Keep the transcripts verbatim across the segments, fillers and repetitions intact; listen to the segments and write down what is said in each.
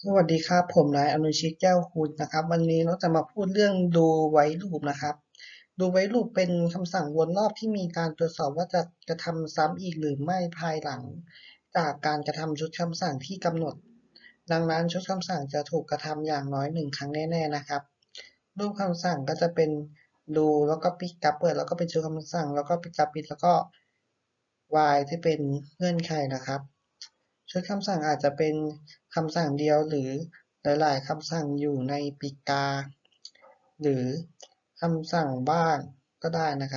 สวัสดีครับผมนายอนุชิตแก้วคุณนะครับวันนี้เราจะมาพูดเรื่องดูไว้ลูปนะครับดูไว้ลูปเป็นคำสั่งวนรอบที่มีการตรวจสอบว่าจะกระทำซ้ำอีกหรือไม่ภายหลังจากการกระทำชุดคำสั่งที่กำหนดดังนั้นชุดคำสั่งจะถูกกระทำอย่างน้อยหนึ่งครั้งแน่ๆนะครับรูปคำสั่งก็จะเป็นดูแล้วก็ปิดกลับเปิดแล้วก็เป็นชุดคำสั่งแล้วก็ปิดกลับปิดแล้วก็ while ที่เป็นเงื่อนไขนะครับชุดคำสั่งอาจจะเป็นคำสั่งเดียวหรือหลายๆคำสั่งอยู่ในปีกาหรือคำสั่งบ้างก็ได้นะครับ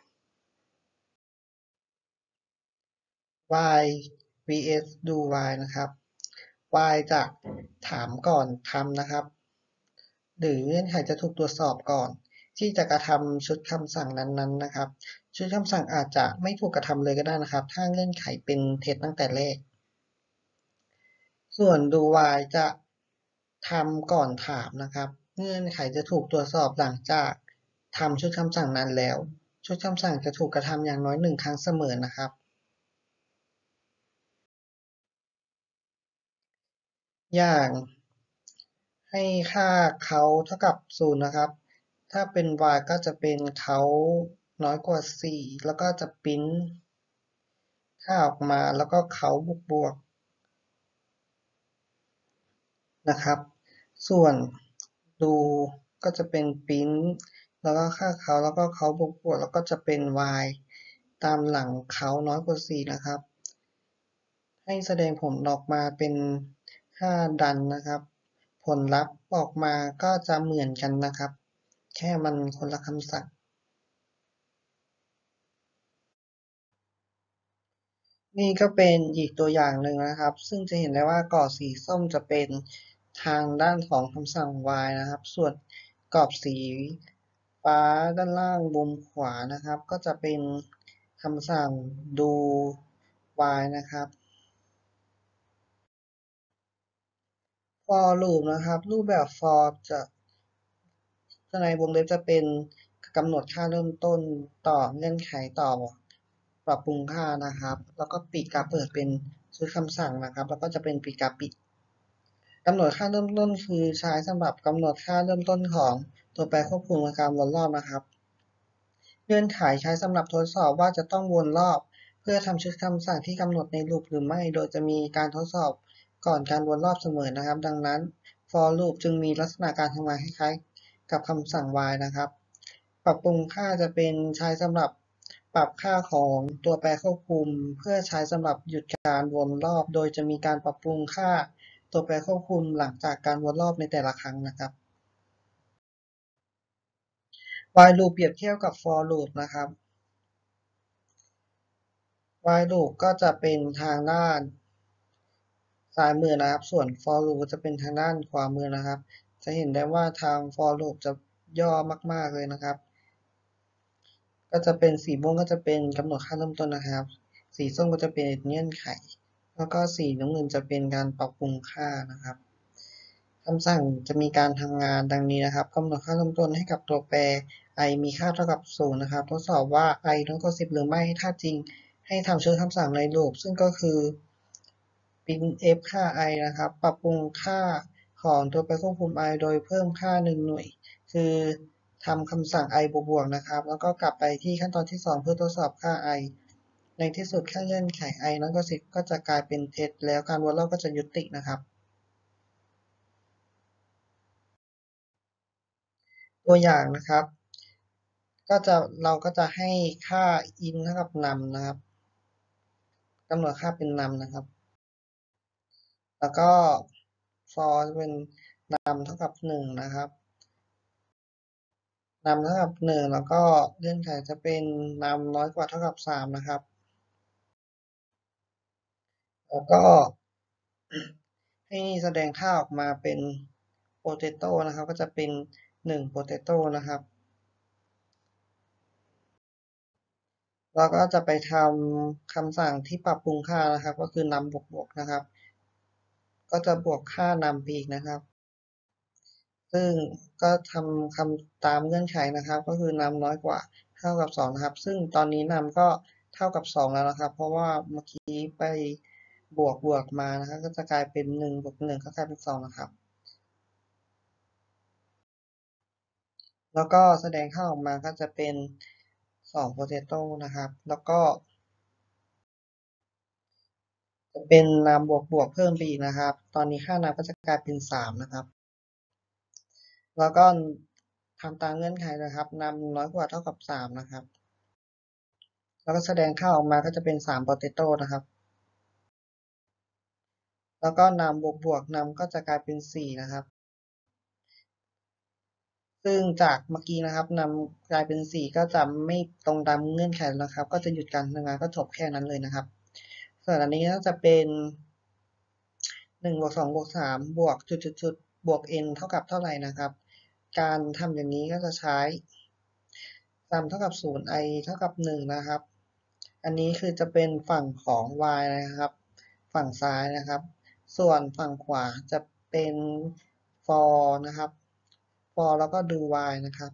while vs do while นะครับ while จะถามก่อนทำนะครับหรือเงื่อนไขจะถูกตรวจสอบก่อนที่จะกระทำชุดคำสั่งนั้นๆนะครับชุดคำสั่งอาจจะไม่ถูกกระทำเลยก็ได้นะครับถ้าเงื่อนไขเป็นเท็จตั้งแต่แรก ส่วน do while จะทำก่อนถามนะครับเงื่อนไขจะถูกตรวจสอบหลังจากทำชุดคำสั่งนั้นแล้วชุดคำสั่งจะถูกกระทำอย่างน้อยหนึ่งครั้งเสมอนะครับอย่างให้ค่าเขาเท่ากับศูนย์นะครับถ้าเป็น while ก็จะเป็นเขาน้อยกว่าสี่แล้วก็จะปริ้นค่าออกมาแล้วก็เขาบวกบวกนะครับส่วน do ก็จะเป็นปริ้นแล้วก็ค่าเขาแล้วก็เขาบวกบวกแล้วก็จะเป็น while ตามหลังเขาน้อยกว่าสี่นะครับให้แสดงผลออกมาเป็นค่าดันนะครับผลลัพธ์ออกมาก็จะเหมือนกันนะครับแค่มันคนละคำสั่งนี่ก็เป็นอีกตัวอย่างหนึ่งนะครับซึ่งจะเห็นได้ว่ากรอบสีส้มจะเป็นทางด้านของคำสั่ง while นะครับส่วนกรอบสีฟ้าด้านล่างมุมขวานะครับก็จะเป็นคำสั่ง do while นะครับ for loop นะครับรูปแบบ for จะในวงเล็บจะเป็นกำหนดค่าเริ่มต้นต่อเงื่อนไขต่อปรับปรุงค่านะครับแล้วก็ปิดกับเปิดเป็นชุดคำสั่งนะครับแล้วก็จะเป็นปิดกับปิดกำหนดค่าเริ่มต้นคือใช้สำหรับกำหนดค่าเริ่มต้นของตัวแปรควบคุมการวนรอบนะครับเงื่อนไขใช้สำหรับทดสอบว่าจะต้องวนรอบเพื่อทำชุดคำสั่งที่กำหนดในลูปหรือไม่โดยจะมีการทดสอบก่อนการวนรอบเสมอนะครับดังนั้น for loop จึงมีลักษณะการทำงานคล้ายๆกับคำสั่ง while นะครับปรับปรุงค่าจะเป็นใช้สำหรับปรับค่าของตัวแปรควบคุมเพื่อใช้สำหรับหยุดการวนรอบโดยจะมีการปรับปรุงค่าตัวแปรควบคุมหลังจากการวนรอบในแต่ละครั้งนะครับ while loop เปรียบเทียบกับ for loop นะครับ while loop ก็จะเป็นทางด้านซ้ายมือนะครับส่วน for loop จะเป็นทางด้านขวามือนะครับจะเห็นได้ว่าทาง for loop จะย่อมากๆเลยนะครับก็จะเป็นสีม่วงก็จะเป็นกำหนดค่าเริ่มต้นนะครับสีส้มก็จะเป็นเงื่อนไขแล้วก็สีน้ำเงินจะเป็นการปรับปรุงค่านะครับคำสั่งจะมีการทำงานดังนี้นะครับกำหนดค่าเริ่มต้นให้กับตัวแปร i มีค่าเท่ากับศูนย์นะครับทดสอบว่า i น้อยกว่าสิบหรือไม่ถ้าจริงให้ทำชุดคำสั่งในลูปซึ่งก็คือ print f ค่า i นะครับปรับปรุงค่าของตัวแปรควบคุม i โดยเพิ่มค่าหนึ่งหน่วยคือทำคำสั่ง i บวกๆนะครับแล้วก็กลับไปที่ขั้นตอนที่สองเพื่อทดสอบค่า i ในที่สุดค่าเงื่อนไข i น้อยกว่าสิบก็จะกลายเป็นเท็จแล้วการวนรอบก็จะยุตินะครับตัวอย่างนะครับก็จะเราก็จะให้ค่า in เท่ากับ num นะครับกำหนดค่าเป็น num นะครับแล้วก็ for จะเป็น num เท่ากับหนึ่งนะครับ นำเท่ากับหนึ่งแล้วก็เงื่อนไขจะเป็นนำน้อยกว่าเท่ากับสามนะครับแล้วก็ให้แสดงค่าออกมาเป็น potato นะครับก็จะเป็นหนึ่ง potato นะครับเราก็จะไปทำคำสั่งที่ปรับปรุงค่านะครับก็คือนำบวกบวกนะครับก็จะบวกค่านำไปอีกนะครับซึ่งก็ทำคำตามเงื่อนไขนะครับก็คือนำน้อยกว่าเท่ากับสองนะครับซึ่งตอนนี้นำก็เท่ากับสองแล้วนะครับเพราะว่าเมื่อกี้ไปบวกบวกมานะครับก็จะกลายเป็นหนึ่งบวกหนึ่งก็กลายเป็นสองนะครับ แล้วก็แสดงค่าออกมาก็จะเป็นสอง potato นะครับ แล้วก็จะเป็นนามบวกบวกเพิ่มไปอีกนะครับ ตอนนี้ค่านามก็จะกลายเป็นสามนะครับ แล้วก็ทำตามเงื่อนไขนะครับนามน้อยกว่าเท่ากับสามนะครับ แล้วก็แสดงค่าออกมาก็จะเป็นสาม potato นะครับ แล้วก็นามบวกบวกนามก็จะกลายเป็นสี่นะครับ ซึ่งจากเมื่อกี้นะครับนำกลายเป็นสี่ก็จะไม่ตรงตามเงื่อนไขนะครับ ก็จะหยุดการทำงานก็จบแค่นั้นเลยนะครับ ส่วนอันนี้ก็จะเป็นหนึ่งบวกสองบวกสามบวกจุดจุดจุดบวก n เท่ากับเท่าไหร่นะครับ การทำอย่างนี้ก็จะใช้ sum เท่ากับศูนย์ i เท่ากับหนึ่งนะครับ อันนี้คือจะเป็นฝั่งของ y นะครับ ฝั่งซ้ายนะครับ ส่วนฝั่งขวาจะเป็น for นะครับ for แล้วก็ดู y นะครับ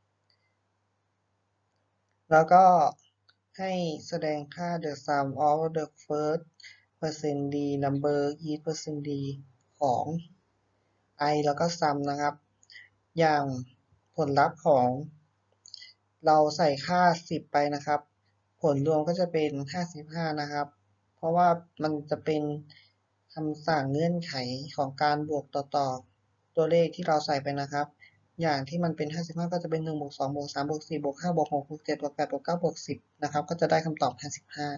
แล้วก็ให้แสดงค่า the sum of the first percent d number each percent d ของ i แล้วก็ sum นะครับ อย่างผลลัพธ์ของเราใส่ค่าสิบไปนะครับ ผลรวมก็จะเป็นห้าสิบห้านะครับ เพราะว่ามันจะเป็นคำสั่งเงื่อนไขของการบวกต่อๆตัวเลขที่เราใส่ไปนะครับ อย่างที่มันเป็นห้าสิบห้าก็จะเป็นหนึ่งบวกสองบวกสามบวกสี่บวกห้าบวกหกบวกเจ็ดบวกแปดบวกเก้าบวกสิบนะครับ ก็จะได้คำตอบห้าสิบห้า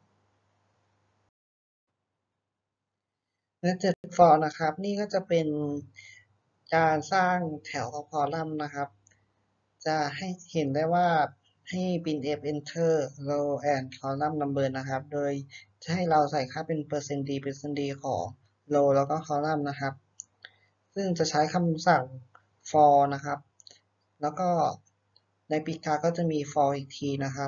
และเจ็ด for นะครับ นี่ก็จะเป็นการสร้างแถวกับคอลัมน์นะครับ จะให้เห็นได้ว่าให้ printf enter row and column number นะครับ โดยจะให้เราใส่ค่าเป็น percent d percent d ของ row แล้วก็ column นะครับ ซึ่งจะใช้คำสั่ง for นะครับ แล้วก็ในปีกาก็จะมี for อีกทีนะครับ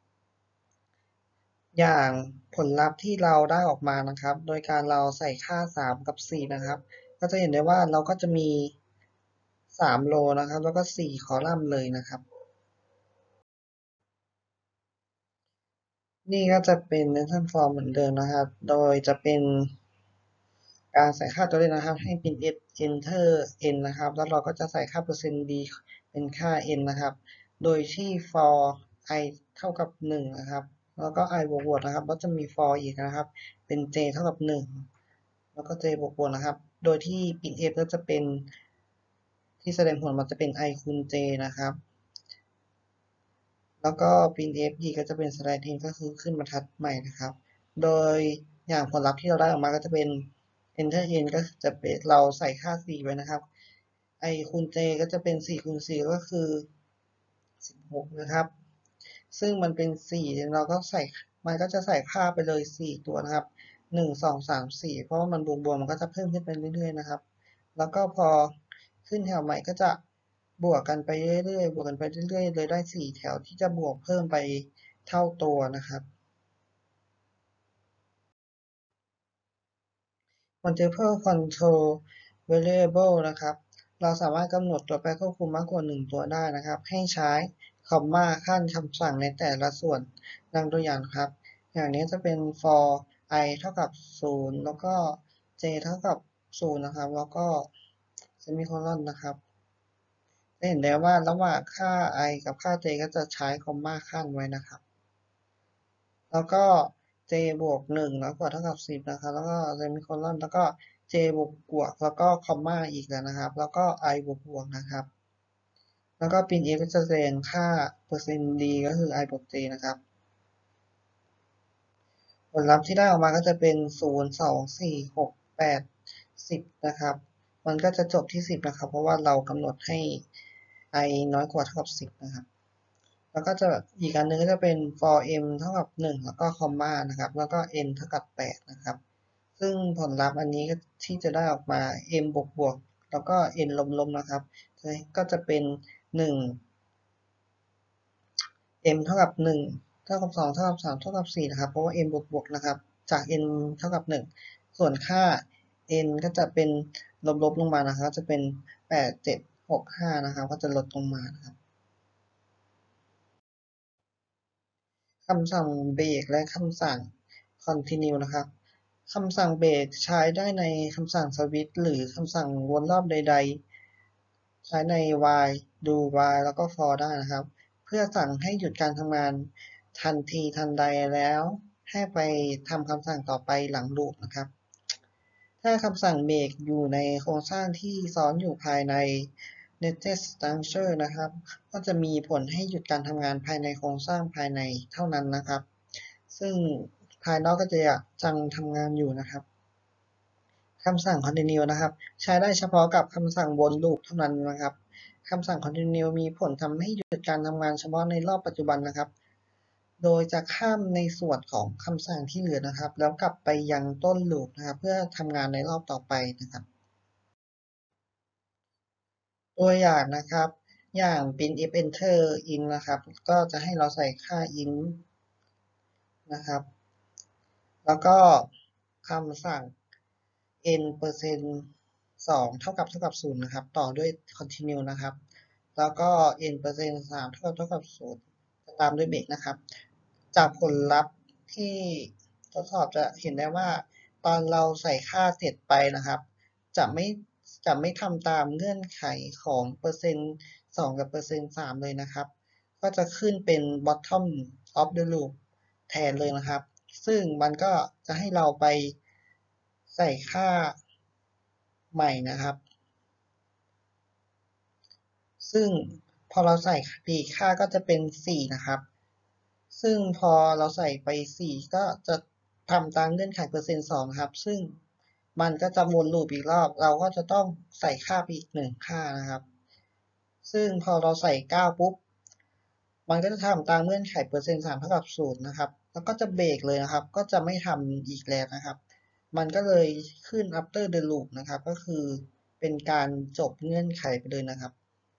อย่างผลลัพธ์ที่เราได้ออกมานะครับ โดยการเราใส่ค่าสามกับสี่นะครับ ก็จะเห็นได้ว่าเราก็จะมีสามโลนะครับ แล้วก็สี่คอลัมน์เลยนะครับ นี่ก็จะเป็น Mention Form เหมือนเดิมนะครับ โดยจะเป็นการใส่ค่าตัวเลขนะครับ ให้เป็น enter n นะครับ แล้วเราก็จะใส่ค่าเปอร์เซ็นต์ d เป็นค่า n นะครับ โดยที่ for i เท่ากับหนึ่งนะครับ แล้วก็ i บวกบวกนะครับแล้วจะมี for อีกนะครับ เป็น j เท่ากับหนึ่งแล้วก็ j บวกบวกนะครับ โดยที่ printf ก็จะเป็นที่แสดงผลมันจะเป็น i คูณ j นะครับ แล้วก็ printf อีกก็จะเป็น slash n ก็คือขึ้นบรรทัดใหม่นะครับ โดยอย่างผลลัพธ์ที่เราได้ออกมาก็จะเป็น enter n ก็จะเป็นเราใส่ค่าสี่ไว้นะครับ i คูณ j ก็จะเป็นสี่คูณสี่ก็คือสิบหกนะครับ ซึ่งมันเป็นสี่เราก็ใส่มันก็จะใส่ค่าไปเลยสี่ตัวนะครับหนึ่ง สอง สาม สี่เพราะว่ามันบวกๆมันก็จะเพิ่มขึ้นไปเรื่อยๆนะครับ แล้วก็พอขึ้นแถวใหม่ก็จะบวกกันไปเรื่อยๆบวกกันไปเรื่อยๆเลยได้สี่แถวที่จะบวกเพิ่มไปเท่าตัวนะครับ multiple control variable นะครับ เราสามารถกำหนดตัวแปรควบคุมมากกว่าหนึ่งตัวได้นะครับ ให้ใช้คอมมาขั้นคำสั่งในแต่ละส่วนดังตัวอย่างครับ อย่างนี้จะเป็น for i เท่ากับศูนย์แล้วก็ j เท่ากับศูนย์นะครับ แล้วก็ semicolon นะครับจะเห็นได้ว่าระหว่างค่า i กับค่า j ก็จะใช้คอมมาขั้นไว้นะครับ แล้วก็ j บวกหนึ่งแล้วกว่าเท่ากับสิบนะครับ แล้วก็เซมิโคลอนแล้วก็ j บวกบวกแล้วก็คอมมาอีกแล้วนะครับ แล้วก็ i บวกบวกนะครับ แล้วก็ printf จะแสดงค่าเปอร์เซ็นต์ d ก็คือ i บวก j นะครับ ผลลัพธ์ที่ได้ออกมาก็จะเป็นศูนย์ สอง สี่ หก แปด สิบนะครับ มันก็จะจบที่สิบนะครับ เพราะว่าเรากำหนดให้ i น้อยกว่าเท่ากับสิบนะครับ แล้วก็จะอีกอันนึงก็จะเป็น for m เท่ากับหนึ่งแล้วก็คอมมานะครับ แล้วก็ n เท่ากับแปดนะครับ ซึ่งผลลัพธ์อันนี้ที่จะได้ออกมา m บวกบวกแล้วก็ n ลบลบนะครับ ก็จะเป็นหนึ่ง m เท่ากับหนึ่งเท่ากับสองเท่ากับสามเท่ากับสี่นะครับ เพราะว่า m บวกบวกนะครับ จาก n เท่ากับหนึ่งส่วนค่า n ก็จะเป็นลบลบลงมานะครับ จะเป็นแปด เจ็ด หก ห้านะครับ ก็จะลดลงมานะครับคำสั่งเบรกและคำสั่ง continue นะครับคำสั่งเบรกใช้ได้ในคำสั่งสวิตช์หรือคำสั่งวนรอบใดๆใช้ใน while do while แล้วก็ for ได้นะครับ เพื่อสั่งให้หยุดการทำงานทันทีทันใดแล้วให้ไปทำคำสั่งต่อไปหลังลูปนะครับ ถ้าคำสั่งเบรกอยู่ในโครงสร้างที่ซ้อนอยู่ภายใน netted structure นะครับ ก็จะมีผลให้หยุดการทำงานภายในโครงสร้างภายในเท่านั้นนะครับ ซึ่งภายนอกก็จะยังทำงานอยู่นะครับคำสั่ง continue นะครับ ใช้ได้เฉพาะกับคำสั่งวนลูปเท่านั้นนะครับคำสั่ง continue มีผลทำให้หยุดการทำงานเฉพาะในรอบปัจจุบันนะครับ โดยจะข้ามในส่วนของคำสั่งที่เหลือนะครับ แล้วกลับไปยังต้นลูปนะครับ เพื่อทำงานในรอบต่อไปนะครับ ตัวอย่างนะครับ อย่าง printf enter int นะครับ ก็จะให้เราใส่ค่า int นะครับ แล้วก็คำสั่ง n เปอร์เซ็นต์สองเท่ากับเท่ากับศูนย์นะครับ ต่อด้วย continue นะครับ แล้วก็ n เปอร์เซ็นต์สามเท่ากับเท่ากับศูนย์ตามด้วยเบรกนะครับ จากผลลัพธ์ที่ทดสอบจะเห็นได้ว่า ตอนเราใส่ค่าเสร็จไปนะครับ จะไม่จะไม่ทำตามเงื่อนไขของเปอร์เซ็นต์สองกับเปอร์เซ็นต์สามเลยนะครับ ก็จะขึ้นเป็น bottom of the loop แทนเลยนะครับ ซึ่งมันก็จะให้เราไปใส่ค่าใหม่นะครับ ซึ่งพอเราใส่ปีกค่าก็จะเป็นสี่นะครับ ซึ่งพอเราใส่ไปสี่ก็จะทำตามเงื่อนไขเปอร์เซ็นต์สองครับ ซึ่งมันก็จะวนลูปอีกรอบ เราก็จะต้องใส่ค่าไปอีกหนึ่งค่านะครับ ซึ่งพอเราใส่เก้าปุ๊บ มันก็จะทำตามเงื่อนไขเปอร์เซ็นต์สามเท่ากับศูนย์นะครับ แล้วก็จะเบรกเลยนะครับ ก็จะไม่ทำอีกแล้วนะครับ มันก็เลยขึ้น after the loop นะครับ ก็คือเป็นการจบเงื่อนไขไปเลยนะครับ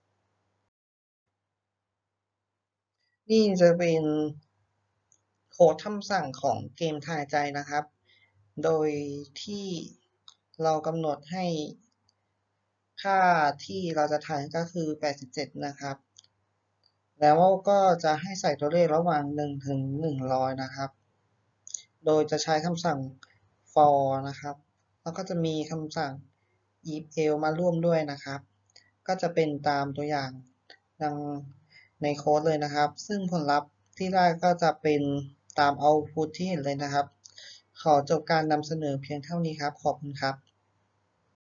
นี่จะเป็นโค้ดคำสั่งของเกมทายใจนะครับ โดยที่เรากำหนดให้ค่าที่เราจะทายก็คือแปดสิบเจ็ดนะครับ แล้วก็จะให้ใส่ตัวเลขระหว่างหนึ่งถึงหนึ่งร้อยนะครับ โดยจะใช้คำสั่ง for นะครับ แล้วก็จะมีคำสั่ง if else มาร่วมด้วยนะครับ ก็จะเป็นตามตัวอย่างดังในโค้ดเลยนะครับ ซึ่งผลลัพธ์ที่ได้ก็จะเป็นตาม output ที่เห็นเลยนะครับ ขอจบการนำเสนอเพียงเท่านี้ครับ ขอบคุณครับ